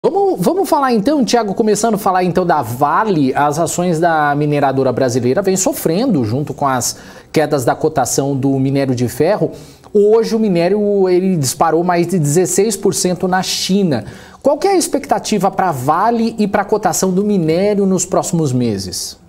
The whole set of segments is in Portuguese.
Vamos falar então, Thiago, começando a falar então da Vale. As ações da mineradora brasileira vêm sofrendo junto com as quedas da cotação do minério de ferro. Hoje o minério ele disparou mais de 16% na China. Qual que é a expectativa para a Vale e para a cotação do minério nos próximos meses?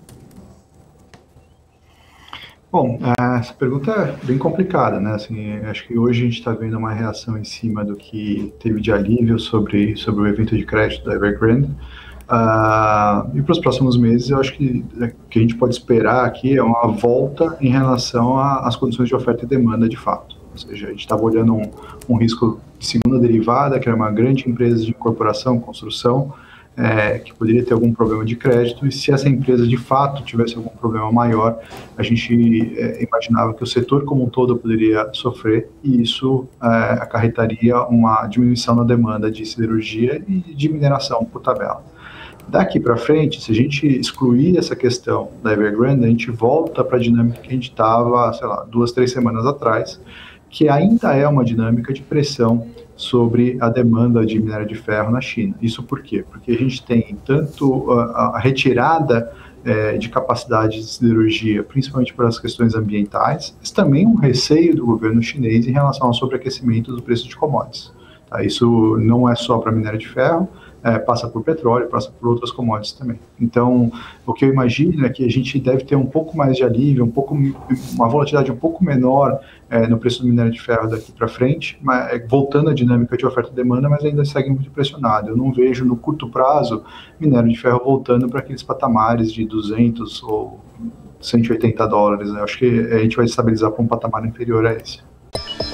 Bom, essa pergunta é bem complicada, né? Assim, acho que hoje a gente está vendo uma reação em cima do que teve de alívio sobre o evento de crédito da Evergrande. E para os próximos meses, eu acho que o que a gente pode esperar aqui é uma volta em relação às condições de oferta e demanda de fato. Ou seja, a gente estava olhando um risco de segunda derivada, que era uma grande empresa de incorporação, construção, que poderia ter algum problema de crédito, e se essa empresa de fato tivesse algum problema maior, a gente imaginava que o setor como um todo poderia sofrer, e isso acarretaria uma diminuição na demanda de siderurgia e de mineração por tabela. Daqui para frente, se a gente excluir essa questão da Evergrande, a gente volta para a dinâmica que a gente estava, sei lá, 2, 3 semanas atrás, que ainda é uma dinâmica de pressão sobre a demanda de minério de ferro na China. Isso por quê? Porque a gente tem tanto a retirada de capacidade de siderurgia, principalmente para as questões ambientais, mas também um receio do governo chinês em relação ao sobreaquecimento do preço de commodities. Tá? Isso não é só para minério de ferro, passa por petróleo, passa por outras commodities também. Então, o que eu imagino é que a gente deve ter um pouco mais de alívio, uma volatilidade um pouco menor no preço do minério de ferro daqui para frente, voltando à dinâmica de oferta e demanda, mas ainda segue muito pressionado. Eu não vejo no curto prazo minério de ferro voltando para aqueles patamares de 200 ou 180 dólares. Eu acho que a gente vai estabilizar para um patamar inferior a esse.